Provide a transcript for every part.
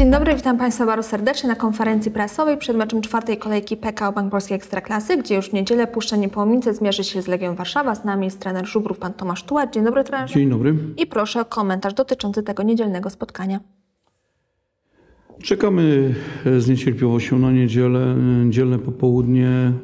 Dzień dobry, witam Państwa bardzo serdecznie na konferencji prasowej przed meczem czwartej kolejki PKO Bank Polski Ekstraklasy, gdzie już w niedzielę Puszcza Niepołomice zmierzy się z Legią Warszawa. Z nami jest trener Żubrów, pan Tomasz Tułacz. Dzień dobry, trenerze. Dzień dobry. I proszę o komentarz dotyczący tego niedzielnego spotkania. Czekamy z niecierpliwością na niedzielę, niedzielne popołudnie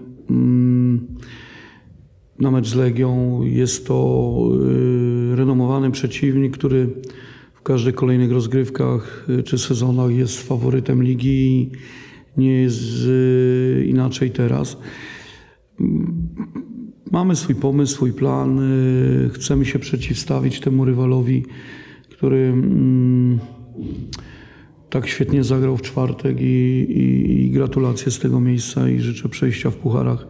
na mecz z Legią. Jest to renomowany przeciwnik, który w każdych kolejnych rozgrywkach czy sezonach jest faworytem ligi. Nie jest inaczej teraz. Mamy swój pomysł, swój plan. Chcemy się przeciwstawić temu rywalowi, który tak świetnie zagrał w czwartek i gratulacje z tego miejsca i życzę przejścia w pucharach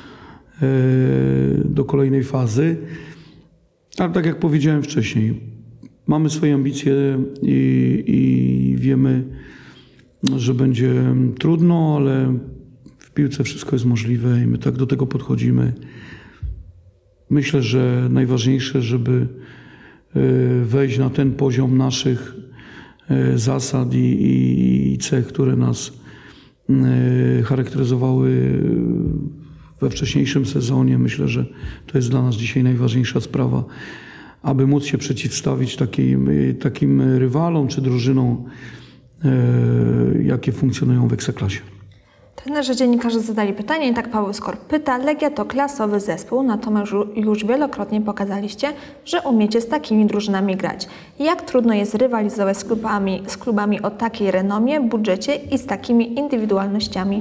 do kolejnej fazy. Ale tak jak powiedziałem wcześniej, mamy swoje ambicje i wiemy, że będzie trudno, ale w piłce wszystko jest możliwe i my tak do tego podchodzimy. Myślę, że najważniejsze, żeby wejść na ten poziom naszych zasad i cech, które nas charakteryzowały we wcześniejszym sezonie. Myślę, że to jest dla nas dzisiaj najważniejsza sprawa, aby móc się przeciwstawić takim rywalom czy drużynom, jakie funkcjonują w Ekstraklasie. Trenerze, dziennikarze zadali pytanie i tak Paweł Skor pyta. Legia to klasowy zespół, natomiast już wielokrotnie pokazaliście, że umiecie z takimi drużynami grać. Jak trudno jest rywalizować z klubami o takiej renomie, budżecie i z takimi indywidualnościami?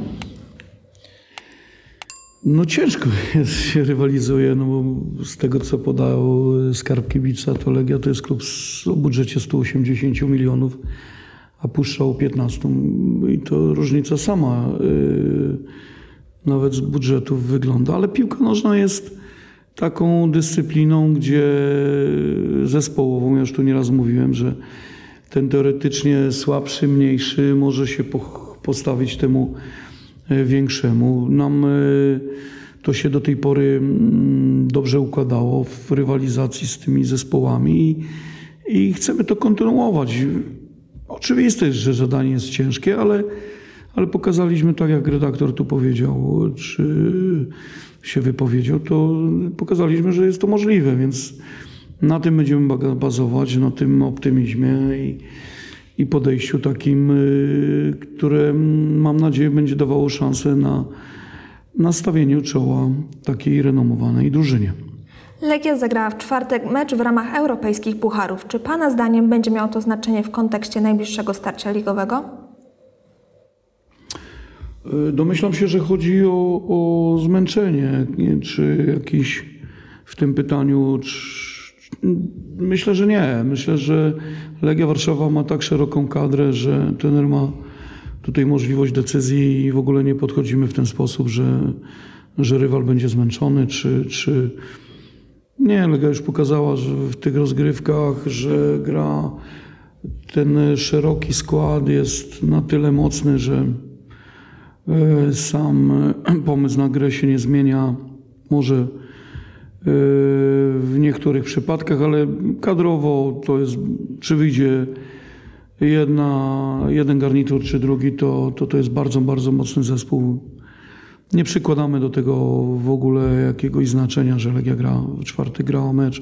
No ciężko się rywalizuje, no bo z tego co podał Skarb Kibica, to Legia to jest klub o budżecie 180 milionów, a Puszcza o 15. I to różnica sama nawet z budżetów wygląda. Ale piłka nożna jest taką dyscypliną, gdzie zespołową, ja już tu nieraz mówiłem, że ten teoretycznie słabszy, mniejszy może się postawić temu większemu. Nam to się do tej pory dobrze układało w rywalizacji z tymi zespołami i chcemy to kontynuować. Oczywiste jest, że zadanie jest ciężkie, ale pokazaliśmy, tak jak redaktor tu powiedział, czy się wypowiedział, to pokazaliśmy, że jest to możliwe, więc na tym będziemy bazować, na tym optymizmie i podejściu takim, które mam nadzieję będzie dawało szansę na stawieniu czoła takiej renomowanej drużynie. Legia zagrała w czwartek mecz w ramach europejskich pucharów. Czy Pana zdaniem będzie miało to znaczenie w kontekście najbliższego starcia ligowego? Domyślam się, że chodzi o zmęczenie, czy jakiś w tym pytaniu. Myślę, że nie. Myślę, że Legia Warszawa ma tak szeroką kadrę, że trener ma tutaj możliwość decyzji i w ogóle nie podchodzimy w ten sposób, że rywal będzie zmęczony, czy... Nie, Legia już pokazała, że w tych rozgrywkach, że gra, ten szeroki skład jest na tyle mocny, że sam pomysł na grę się nie zmienia. Może w niektórych przypadkach, ale kadrowo to jest, czy wyjdzie jeden garnitur, czy drugi, to jest bardzo, bardzo mocny zespół. Nie przykładamy do tego w ogóle jakiegoś znaczenia, że Legia w czwartek grała mecz.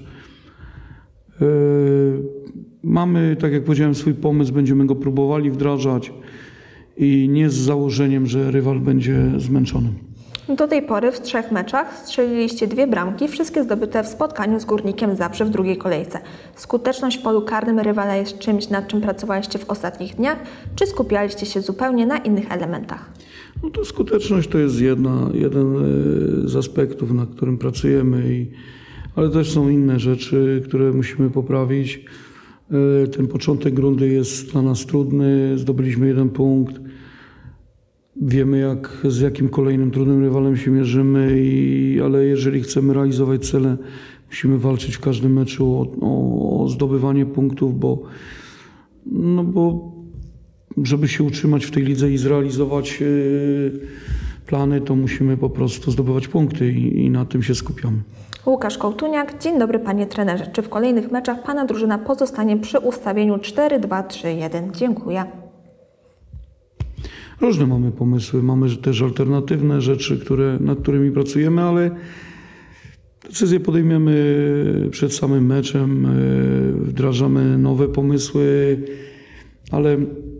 Mamy, tak jak powiedziałem, swój pomysł, będziemy go próbowali wdrażać i nie z założeniem, że rywal będzie zmęczony. Do tej pory w 3 meczach strzeliliście 2 bramki, wszystkie zdobyte w spotkaniu z Górnikiem Zabrze w drugiej kolejce. Skuteczność w polu karnym rywala jest czymś, nad czym pracowaliście w ostatnich dniach, czy skupialiście się zupełnie na innych elementach? No to skuteczność to jest jeden z aspektów, na którym pracujemy, ale też są inne rzeczy, które musimy poprawić. Ten początek rundy jest dla nas trudny, zdobyliśmy 1 punkt. Wiemy, z jakim kolejnym trudnym rywalem się mierzymy, ale jeżeli chcemy realizować cele, musimy walczyć w każdym meczu o zdobywanie punktów, bo żeby się utrzymać w tej lidze i zrealizować plany, to musimy po prostu zdobywać punkty i na tym się skupiamy. Łukasz Kołtuniak. Dzień dobry panie trenerze. Czy w kolejnych meczach pana drużyna pozostanie przy ustawieniu 4-2-3-1? Dziękuję. Różne mamy pomysły, mamy też alternatywne rzeczy, nad którymi pracujemy, ale decyzje podejmiemy przed samym meczem, wdrażamy nowe pomysły, ale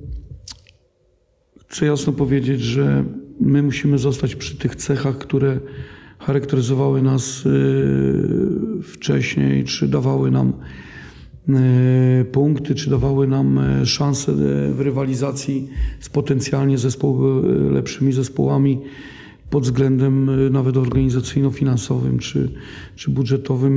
chcę jasno powiedzieć, że my musimy zostać przy tych cechach, które charakteryzowały nas wcześniej, czy dawały nam punkty, czy dawały nam szanse w rywalizacji z potencjalnie lepszymi zespołami pod względem nawet organizacyjno-finansowym czy budżetowym.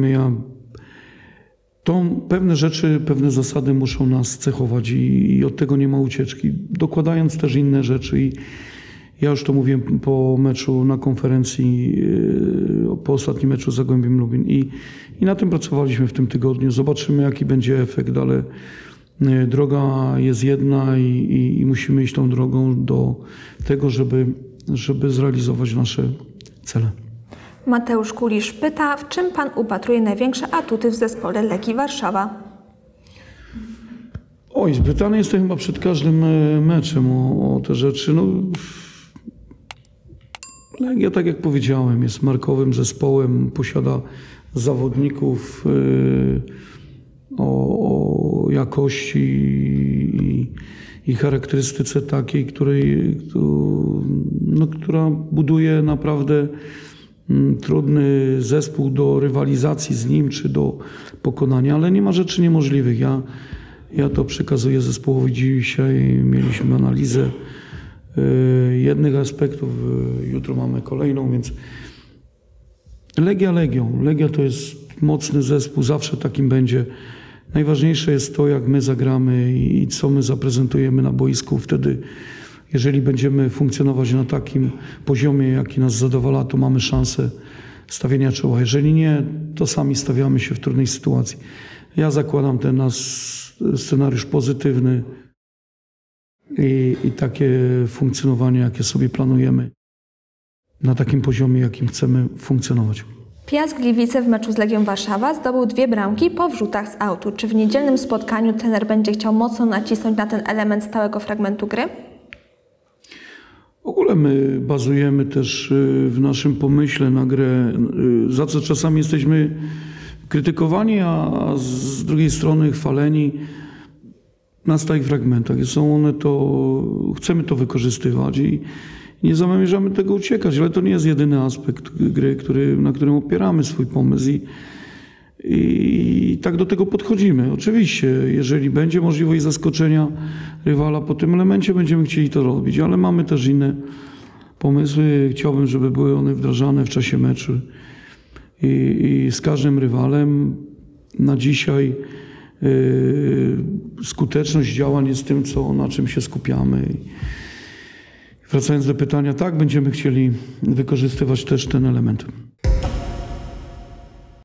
Pewne rzeczy, pewne zasady muszą nas cechować i od tego nie ma ucieczki, dokładając też inne rzeczy. I ja już to mówiłem po meczu na konferencji, po ostatnim meczu z Zagłębiem Lubin i na tym pracowaliśmy w tym tygodniu. Zobaczymy, jaki będzie efekt, ale droga jest jedna i musimy iść tą drogą do tego, żeby zrealizować nasze cele. Mateusz Kulisz pyta, w czym pan upatruje największe atuty w zespole Legii Warszawa? Oj, pytany jestem chyba przed każdym meczem o te rzeczy. Legia, tak jak powiedziałem, jest markowym zespołem, posiada zawodników o jakości i charakterystyce takiej, która buduje naprawdę trudny zespół do rywalizacji z nim czy do pokonania, ale nie ma rzeczy niemożliwych. Ja to przekazuję zespołowi dzisiaj. Mieliśmy analizę jednych aspektów, jutro mamy kolejną, więc Legia Legią. Legia to jest mocny zespół, zawsze takim będzie. Najważniejsze jest to, jak my zagramy i co my zaprezentujemy na boisku. Wtedy, jeżeli będziemy funkcjonować na takim poziomie, jaki nas zadowala, to mamy szansę stawienia czoła. Jeżeli nie, to sami stawiamy się w trudnej sytuacji. Ja zakładam ten nasz scenariusz pozytywny i takie funkcjonowanie, jakie sobie planujemy na takim poziomie, jakim chcemy funkcjonować. Piast Gliwice w meczu z Legią Warszawa zdobył 2 bramki po wrzutach z autu. Czy w niedzielnym spotkaniu trener będzie chciał mocno nacisnąć na ten element stałego fragmentu gry? W ogóle my bazujemy też w naszym pomyśle na grę, za co czasami jesteśmy krytykowani, a z drugiej strony chwaleni na stałych fragmentach. Chcemy to wykorzystywać i nie zamierzamy tego uciekać, ale to nie jest jedyny aspekt gry, na którym opieramy swój pomysł i tak do tego podchodzimy. Oczywiście, jeżeli będzie możliwość zaskoczenia rywala po tym elemencie, będziemy chcieli to robić, ale mamy też inne pomysły. Chciałbym, żeby były one wdrażane w czasie meczu i z każdym rywalem. Na dzisiaj skuteczność działań jest tym, na czym się skupiamy. Wracając do pytania, tak, będziemy chcieli wykorzystywać też ten element.